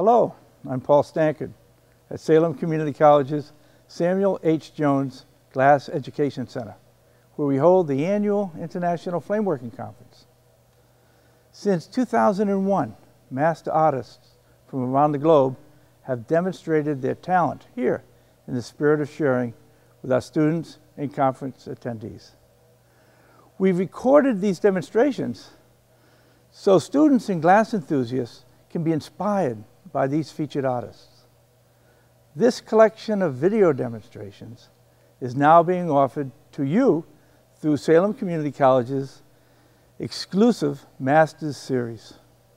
Hello, I'm Paul Stankard at Salem Community College's Samuel H. Jones Glass Education Center, where we hold the annual International Flameworking Conference. Since 2001, master artists from around the globe have demonstrated their talent here in the spirit of sharing with our students and conference attendees. We've recorded these demonstrations so students and glass enthusiasts can be inspired by these featured artists. This collection of video demonstrations is now being offered to you through Salem Community College's exclusive Masters Series.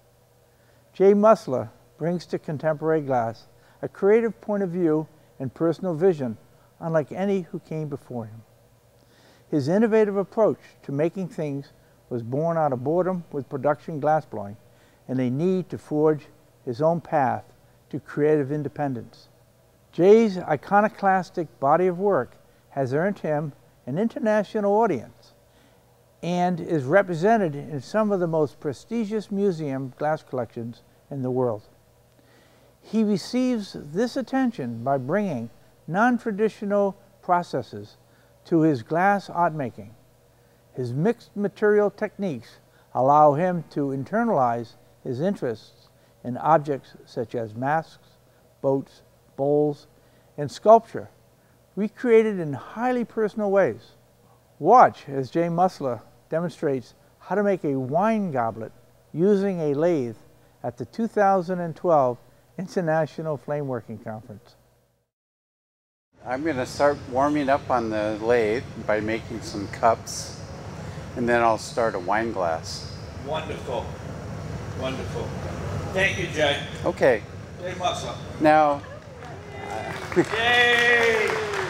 Jay Musler brings to contemporary glass a creative point of view and personal vision unlike any who came before him. His innovative approach to making things was born out of boredom with production glassblowing and a need to forge his own path to creative independence. Jay's iconoclastic body of work has earned him an international audience and is represented in some of the most prestigious museum glass collections in the world. He receives this attention by bringing non-traditional processes to his glass art making. His mixed material techniques allow him to internalize his interests in objects such as masks, boats, bowls, and sculpture, recreated in highly personal ways. Watch as Jay Musler demonstrates how to make a wine goblet using a lathe at the 2012 International Flameworking Conference. I'm going to start warming up on the lathe by making some cups, and then I'll start a wine glass. Wonderful. Wonderful. Thank you, Jay. Okay. Jay Musler. Now, Yay!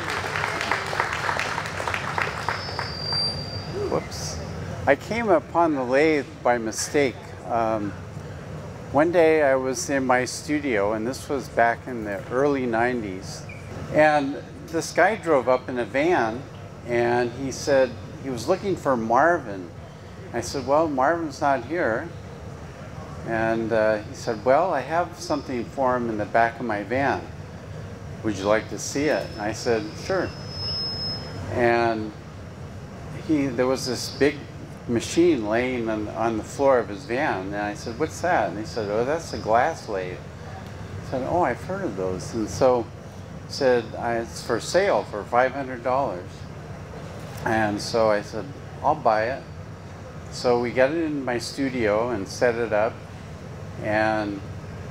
whoops. I came upon the lathe by mistake. One day I was in my studio, and this was back in the early 90s, and this guy drove up in a van, and he said he was looking for Marvin. I said, well, Marvin's not here. And he said, well, I have something for him in the back of my van. Would you like to see it? And I said, sure. And there was this big machine laying on the floor of his van. And I said, what's that? And he said, oh, that's a glass lathe. I said, oh, I've heard of those. And so he said, it's for sale for $500. And so I said, I'll buy it. So we got it in my studio and set it up. And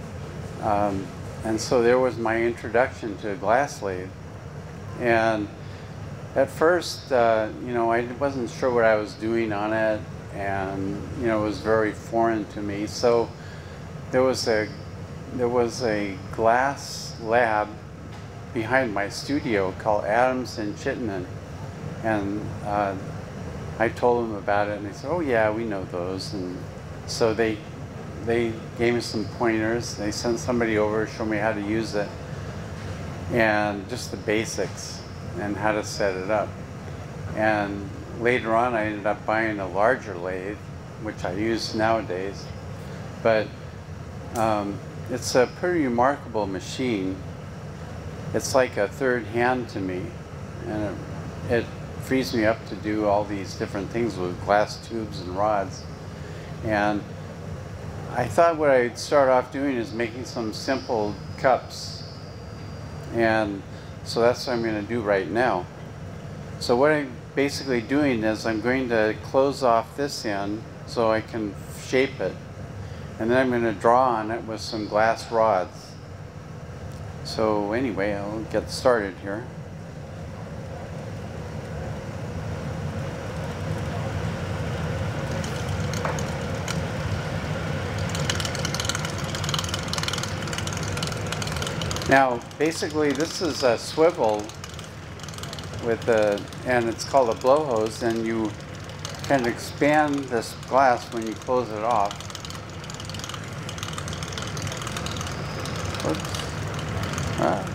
so there was my introduction to a glass lathe. And at first, you know, I wasn't sure what I was doing on it, and you know, it was very foreign to me. So there was a glass lab behind my studio called Adams and Chittenden, and I told them about it, and they said, "Oh yeah, we know those." And so they gave me some pointers. They sent somebody over to show me how to use it and just the basics and how to set it up. And later on I ended up buying a larger lathe, which I use nowadays. But it's a pretty remarkable machine. It's like a third hand to me, and it frees me up to do all these different things with glass tubes and rods. And I thought what I'd start off doing is making some simple cups, and so that's what I'm going to do right now. So what I'm basically doing is I'm going to close off this end so I can shape it, and then I'm going to draw on it with some glass rods. So anyway, I'll get started here. Now, basically, this is a swivel with and it's called a blow hose, and you can expand this glass when you close it off. Oops.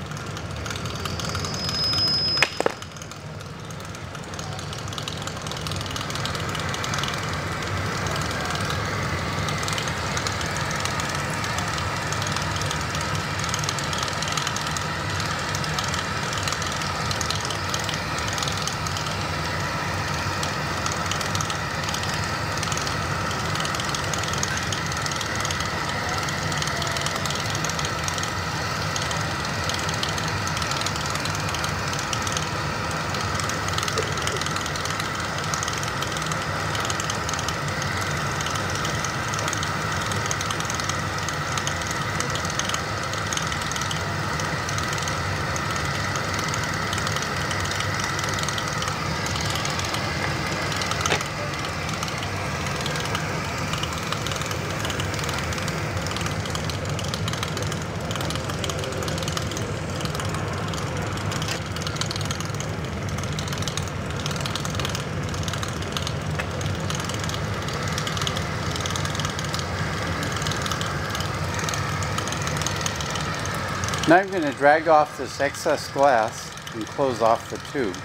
Now I'm going to drag off this excess glass and close off the tube.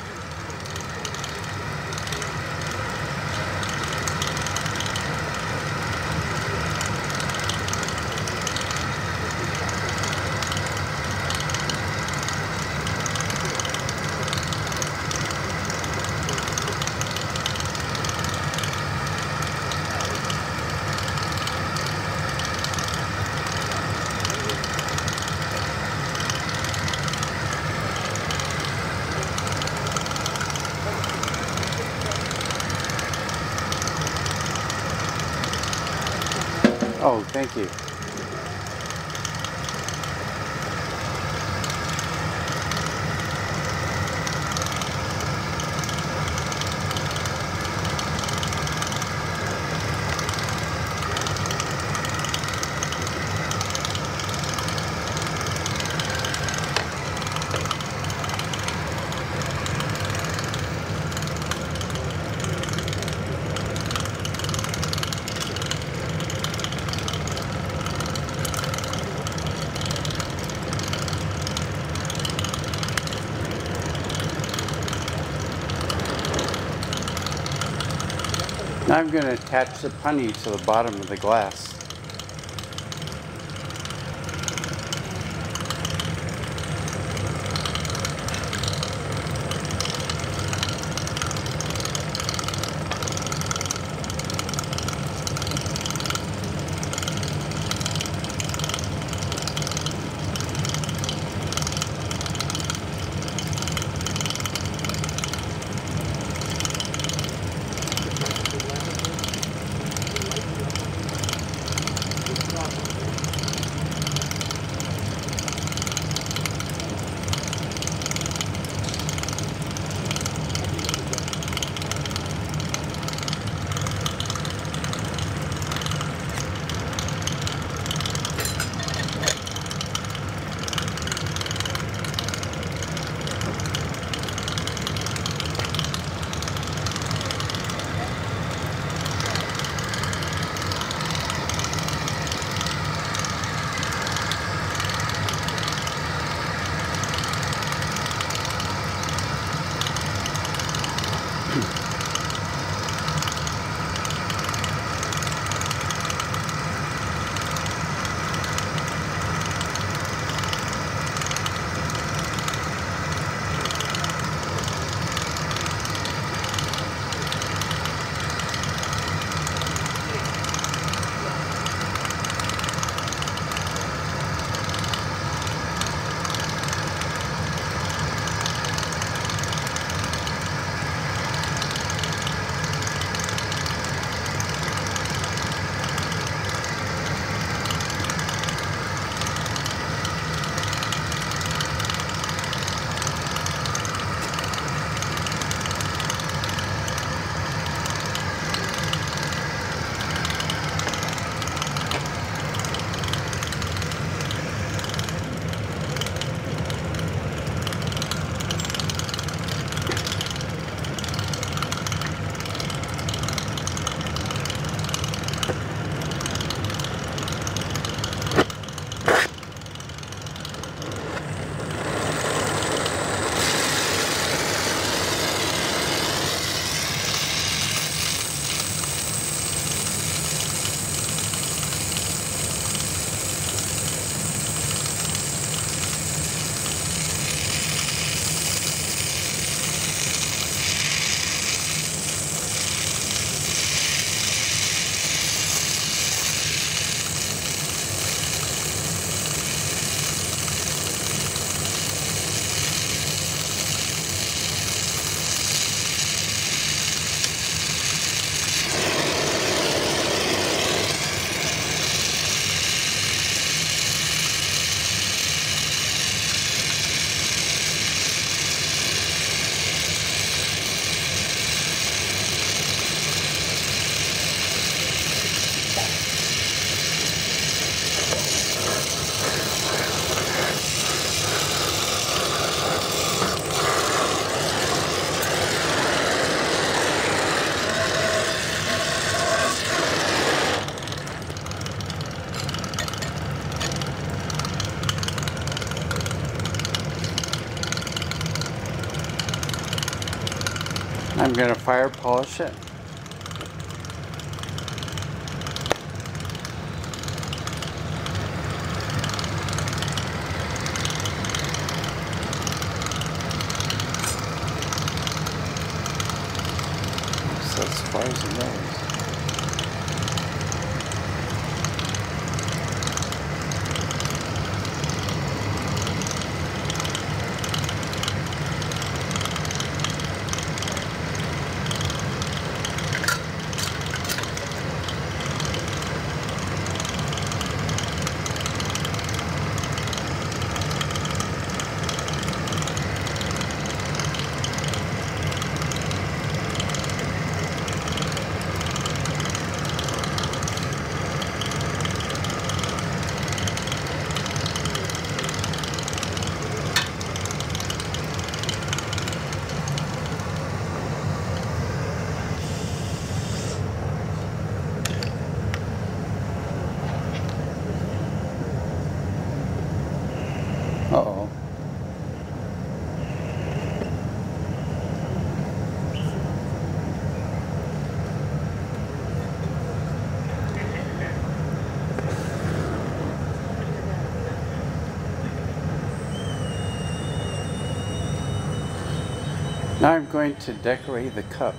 Oh, thank you. Now I'm going to attach the punny to the bottom of the glass. I'm going to fire polish it. So as far as it goes. Uh-oh. Now I'm going to decorate the cup.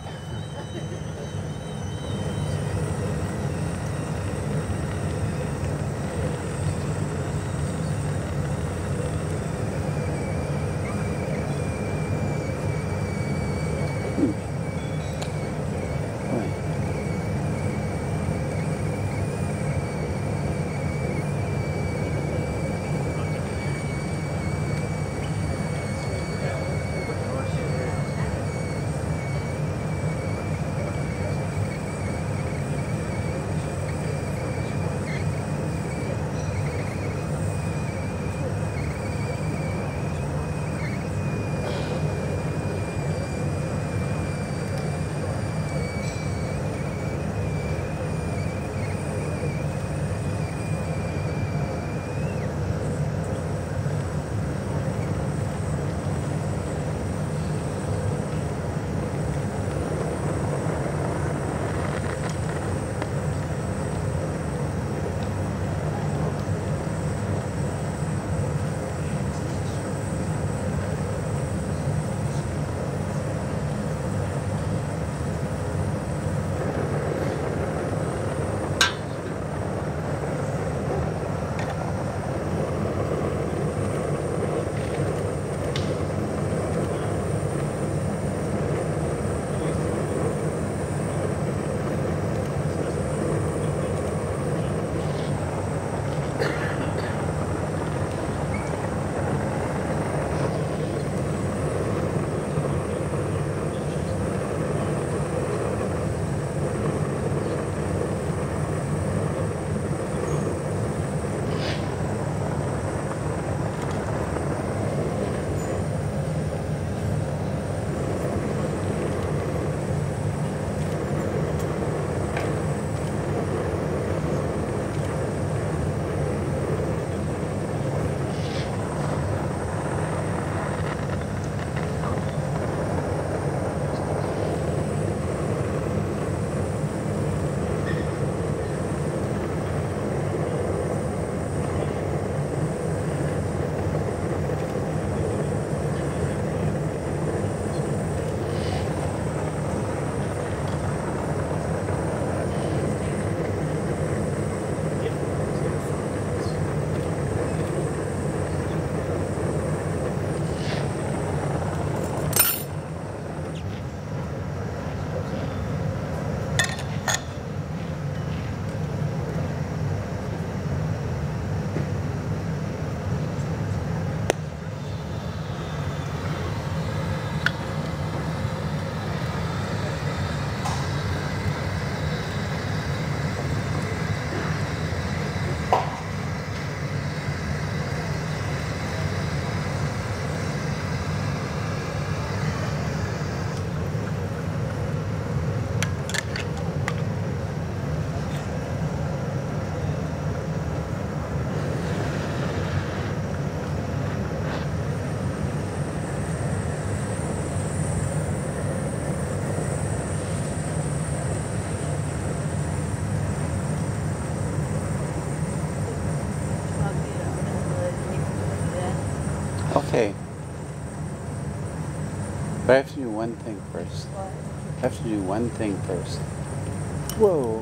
But I have to do one thing first. I have to do one thing first. Whoa.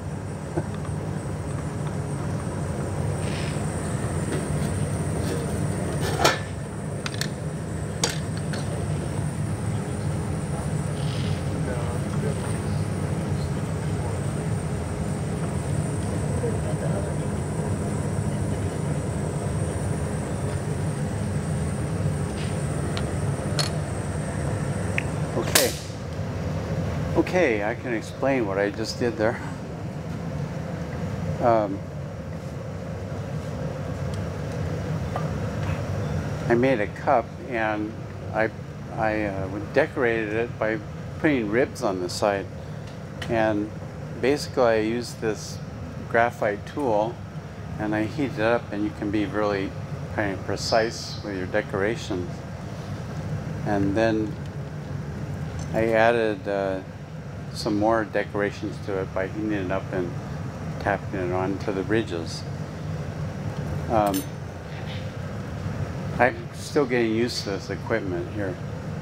Okay, I can explain what I just did there. I made a cup, and I decorated it by putting ribs on the side. And basically I used this graphite tool, and I heat it up, and you can be really kind of precise with your decorations. And then I added some more decorations to it by heating it up and tapping it onto the ridges. I'm still getting used to this equipment here,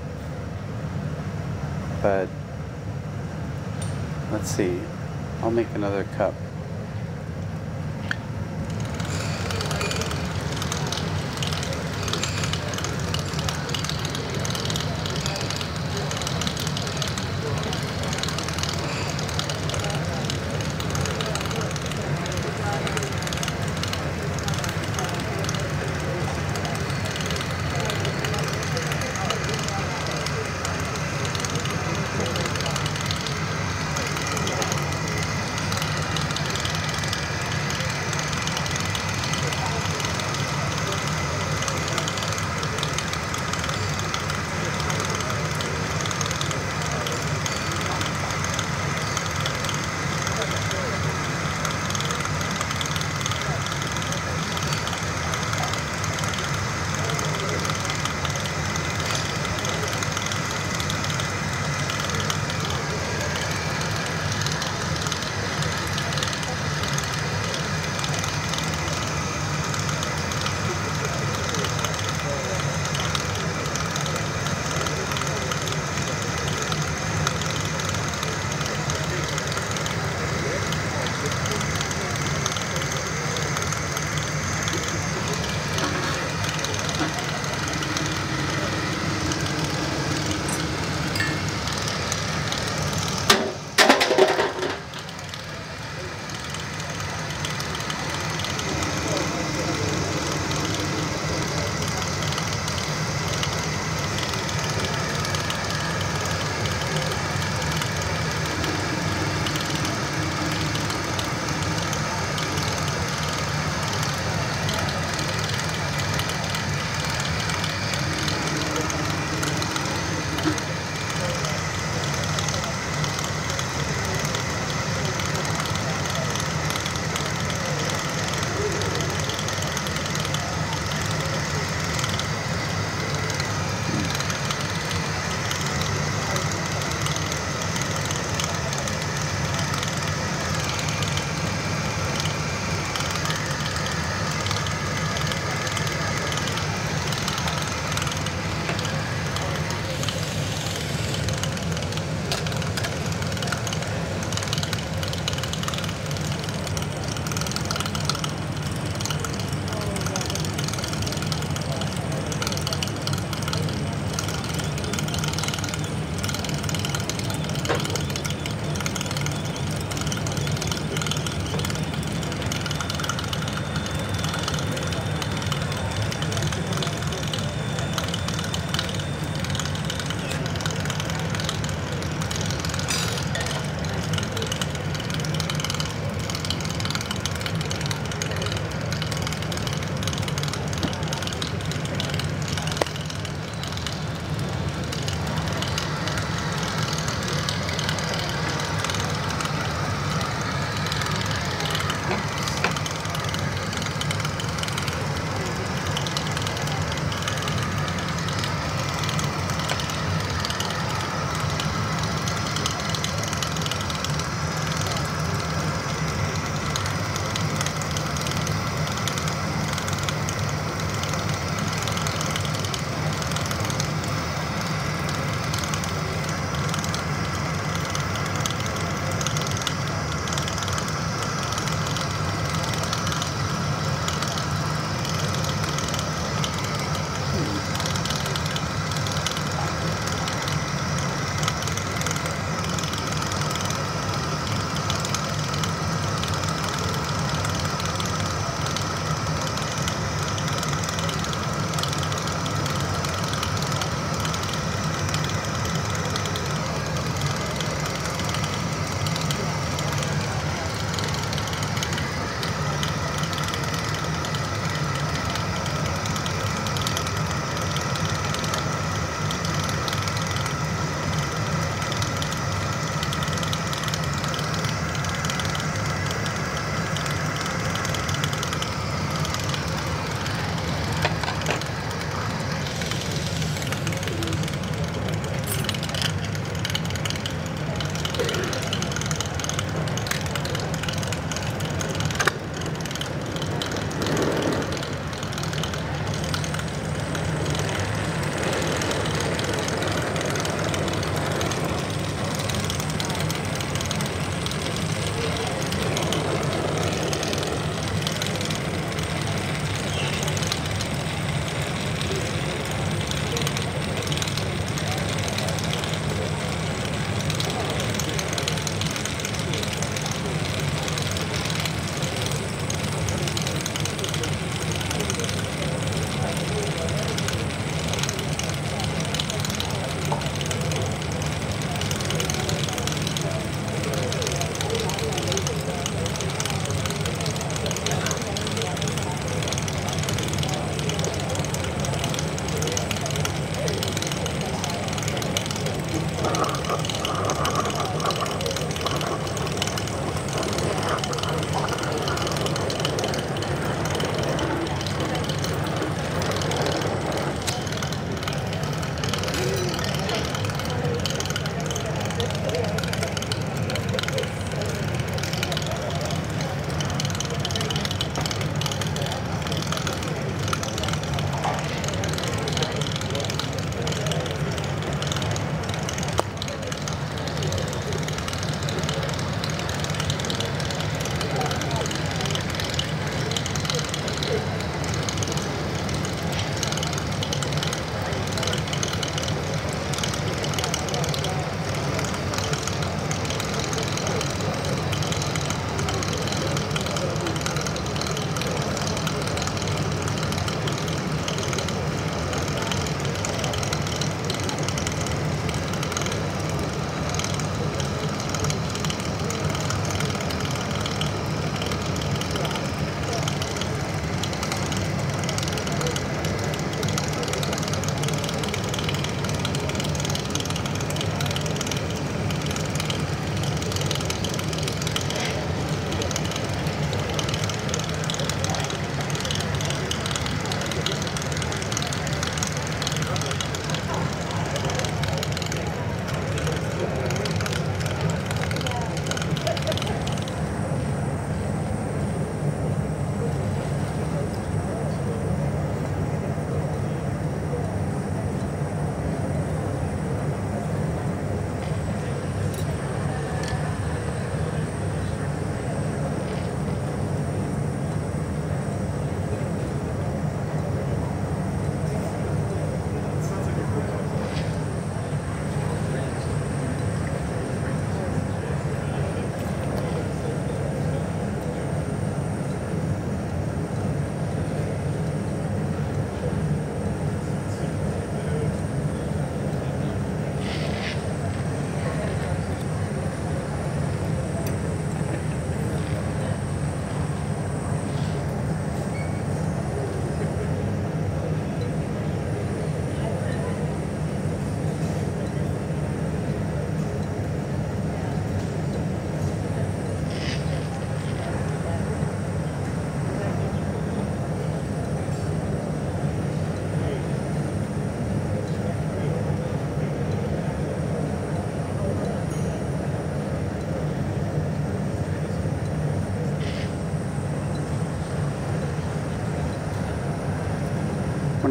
but let's see, I'll make another cup.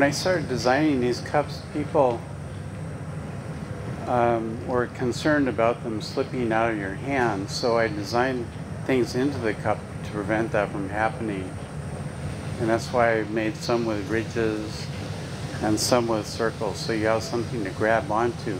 when I started designing these cups, people were concerned about them slipping out of your hand, so I designed things into the cup to prevent that from happening. And that's why I made some with ridges and some with circles, so you have something to grab onto.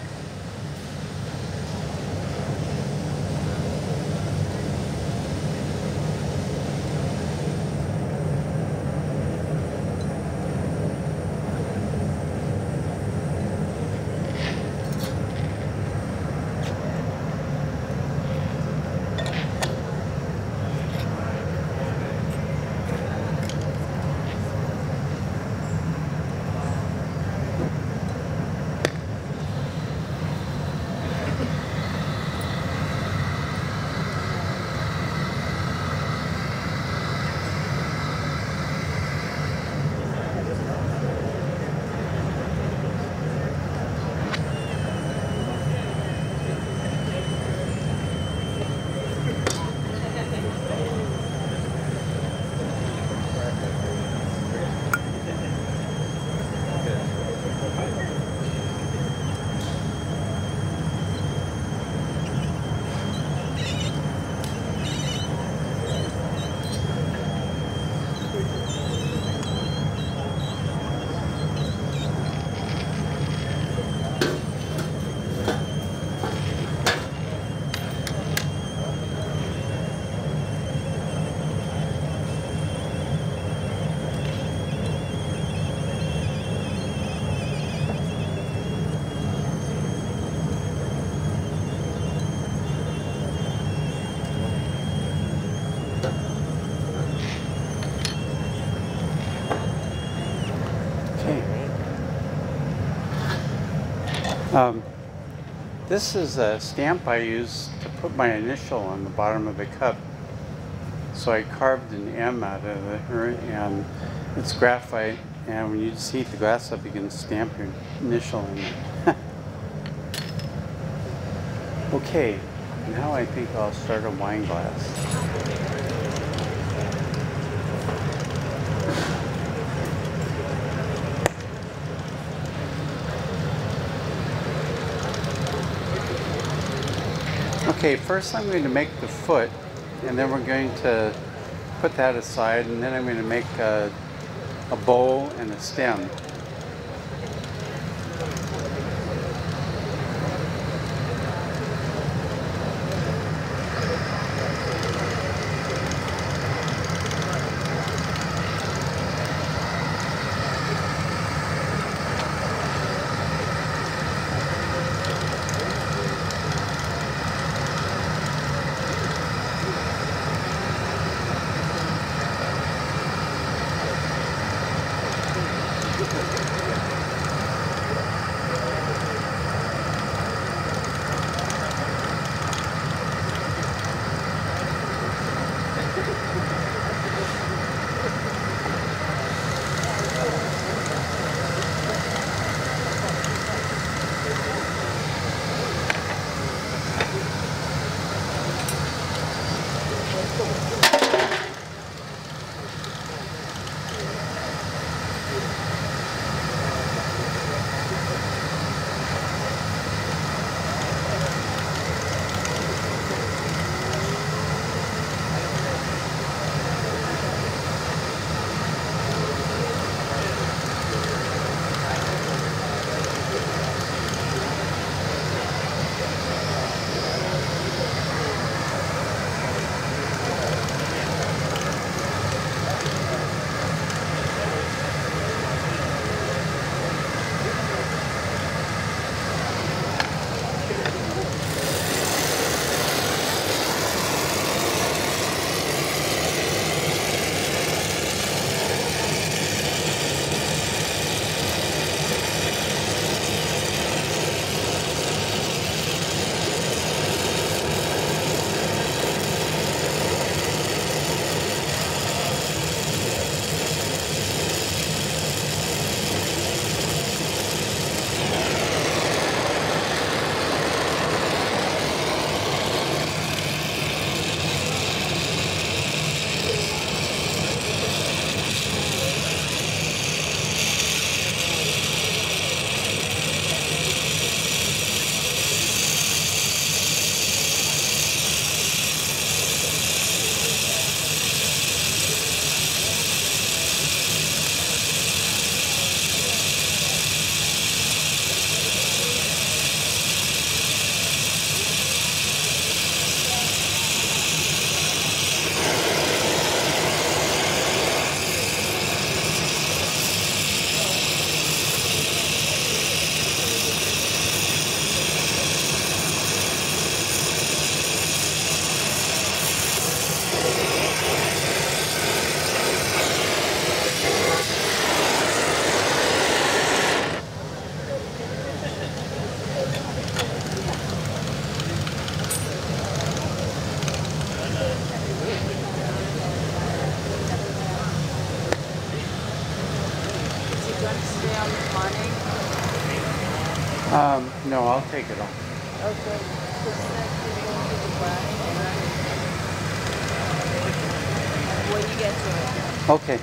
This is a stamp I used to put my initial on the bottom of the cup. So I carved an M out of it, and it's graphite, and when you just heat the glass up, you can stamp your initial in it. Okay, now I think I'll start a wine glass. Okay, first I'm going to make the foot, and then we're going to put that aside, and then I'm going to make a bowl and a stem. No, I'll take it off. Okay. When you get to it. Okay.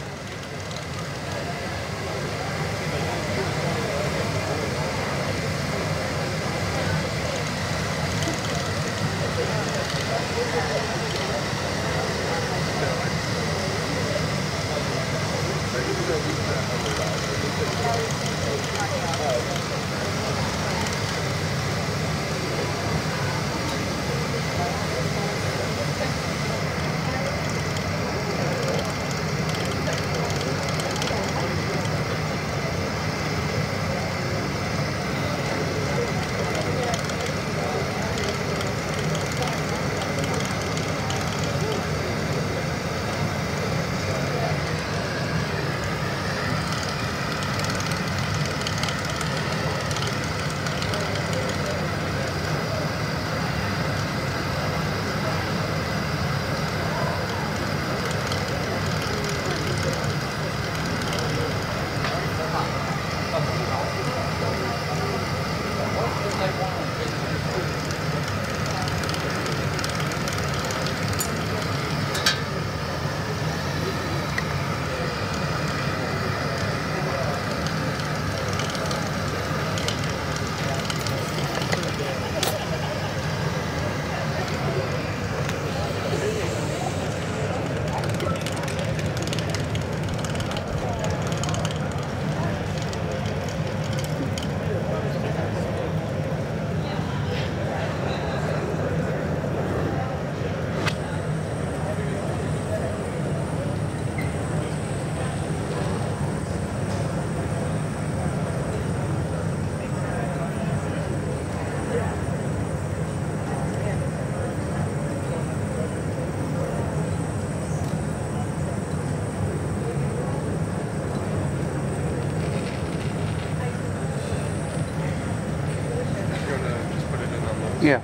Yeah.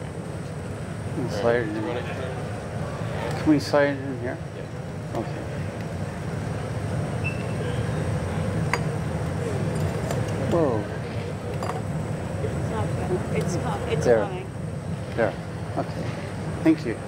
Can we slide it in? Can we slide it in here? Yeah. Okay. Whoa. It's there. coming. There. Okay. Thank you.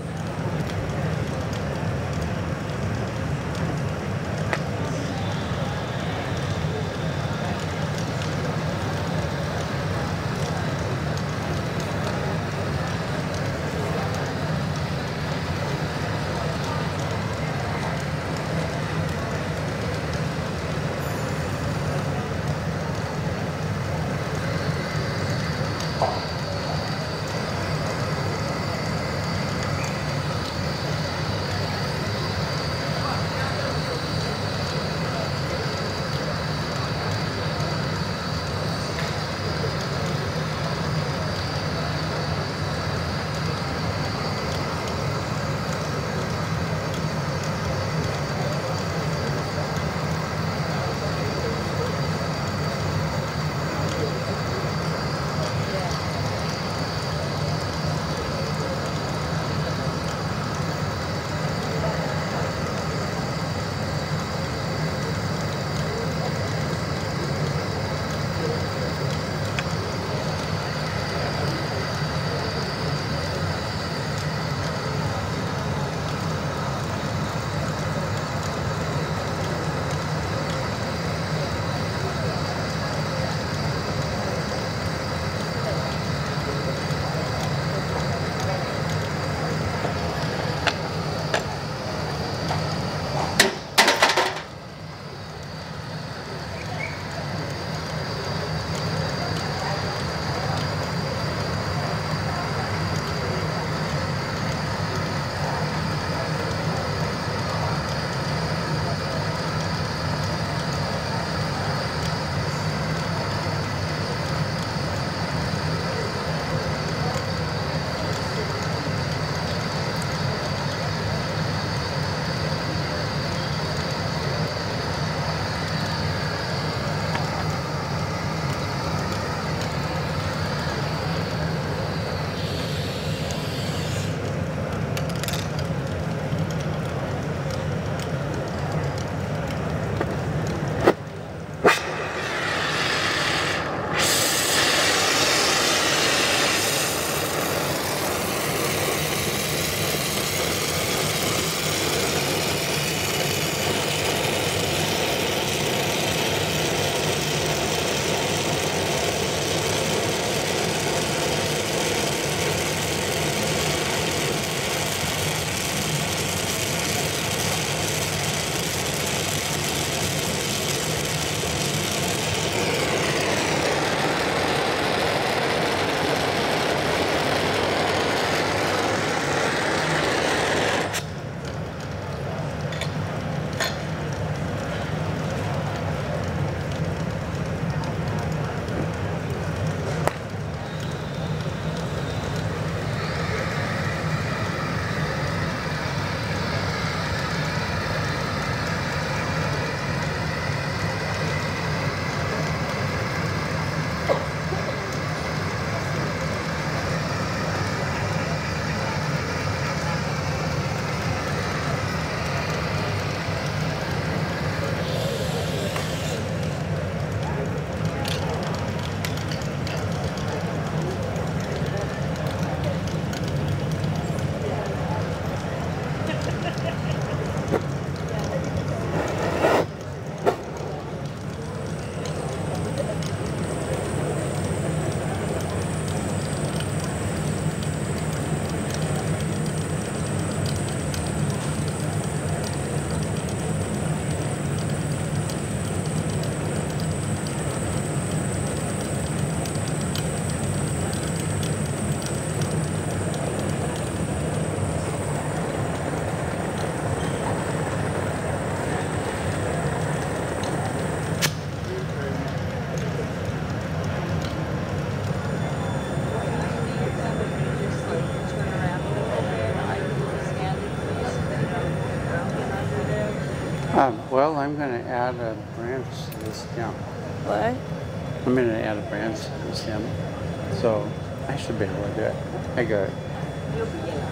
Well, I'm going to add a branch to this stem. What? I'm going to add a branch to the stem. So I should be able to do it. I got it. You'll be yellow.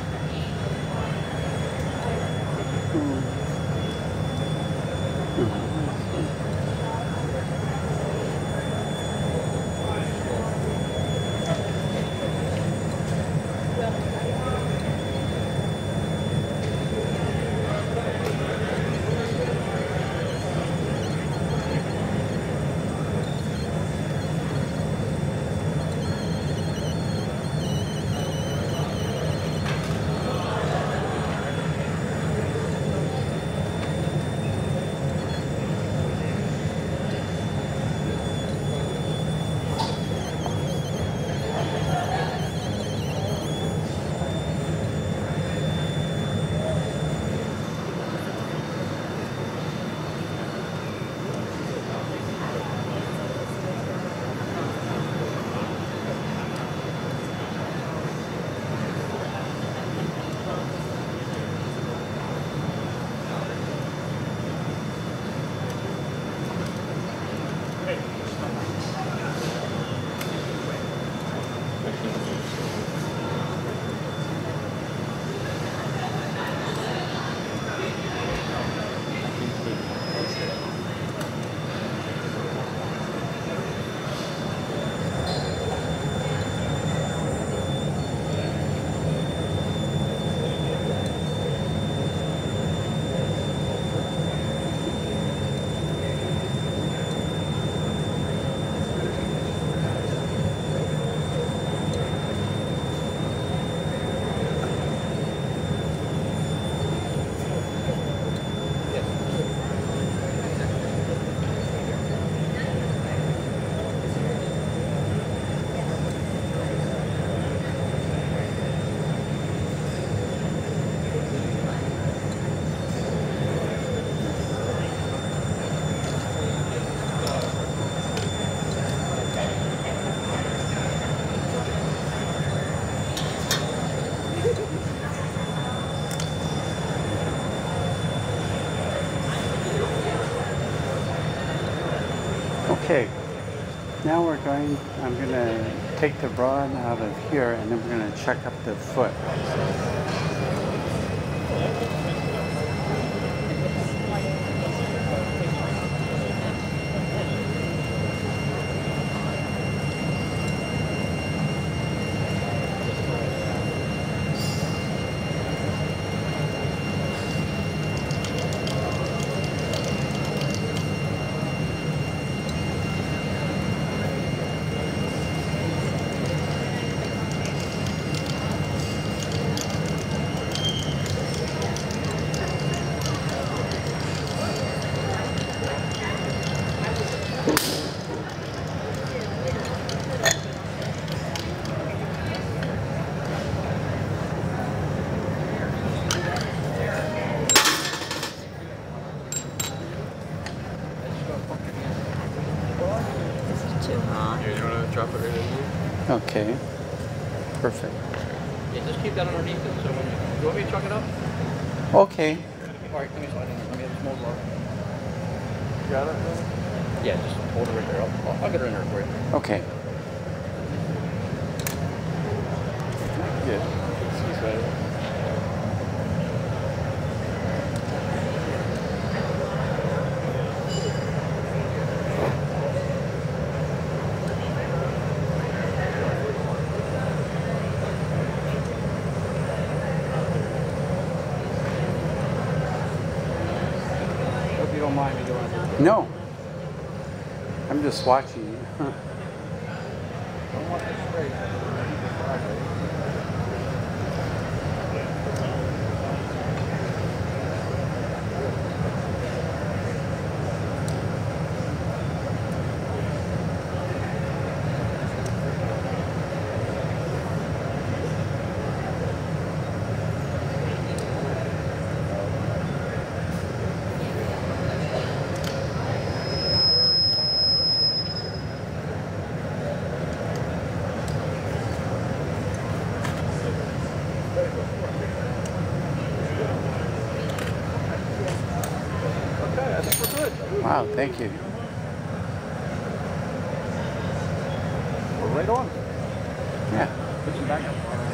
Okay, now I'm going to take the rod out of here and then we're going to check up the foot. Too hot. Yeah, you want to drop it right in there? Okay, perfect. Yeah, just keep that underneath it. So when you want me to chuck it up? Okay. All right, let me slide in there. Let me have a small glove. You got it? Yeah, just hold it right there. I'll get it in there for you. Okay. Yeah, excuse me. Hope you don't mind me doing it. No, I'm just watching you. Don't want this straight. Wow, thank you. We're right on. Yeah. Put some back.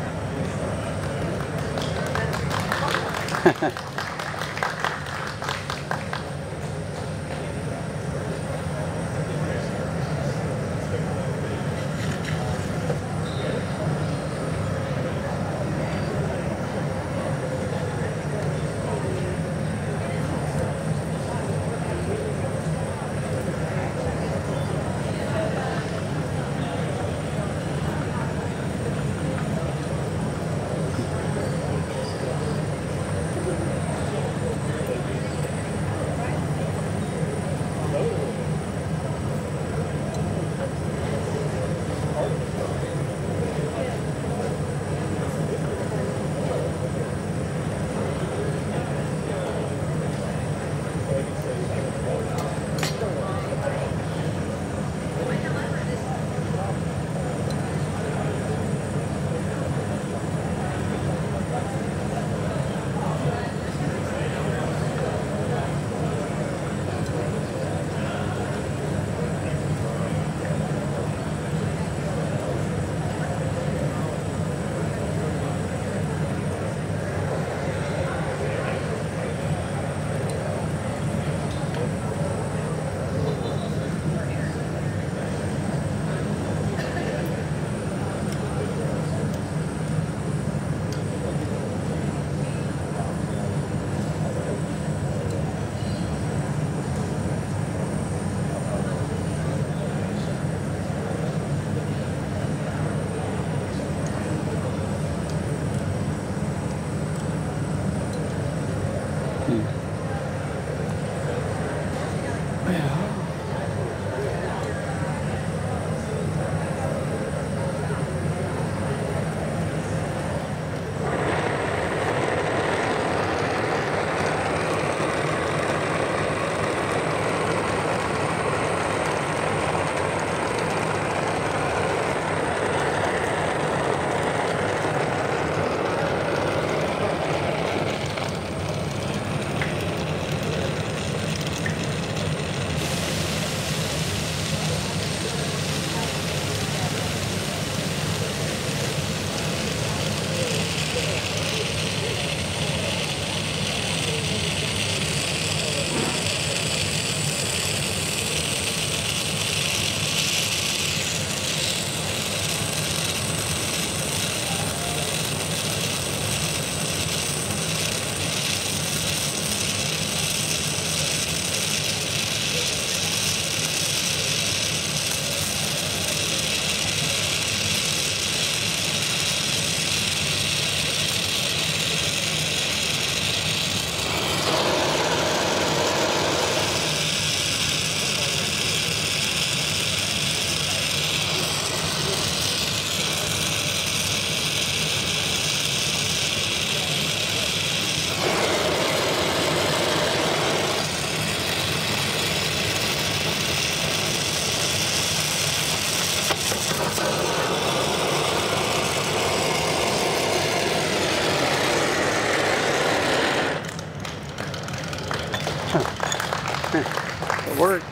It worked.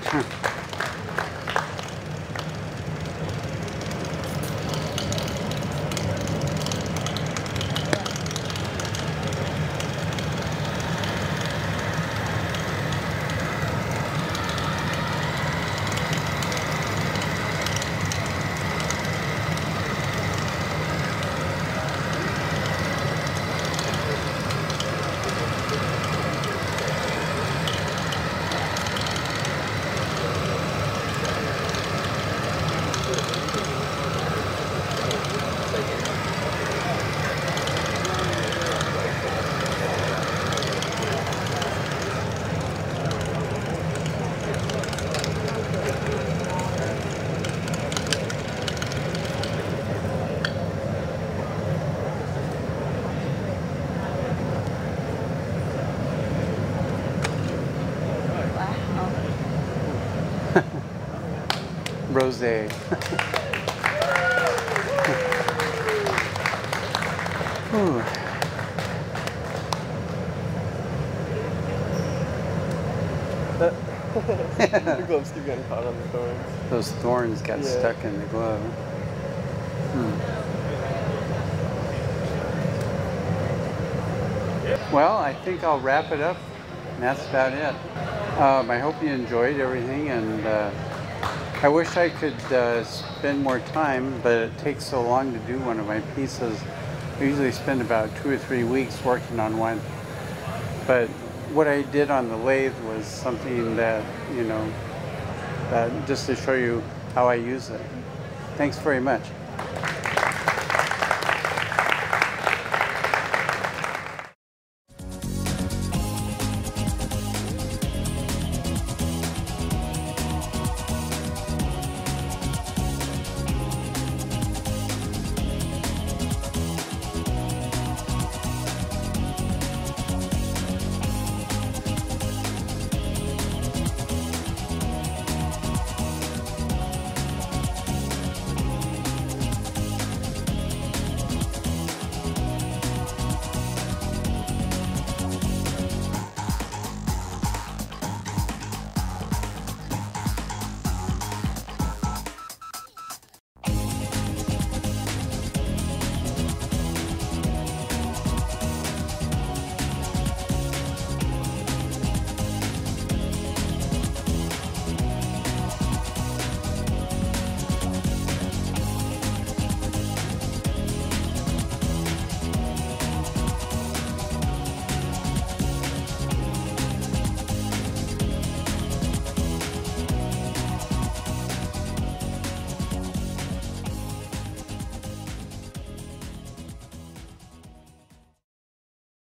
Rosé. Ooh. The gloves keep getting caught on the thorns. Those thorns got stuck in the glove. Well, I think I'll wrap it up. And that's about it. I hope you enjoyed everything, and I wish I could spend more time, but it takes so long to do one of my pieces. I usually spend about 2 or 3 weeks working on one. But what I did on the lathe was something that, you know, just to show you how I use it. Thanks very much.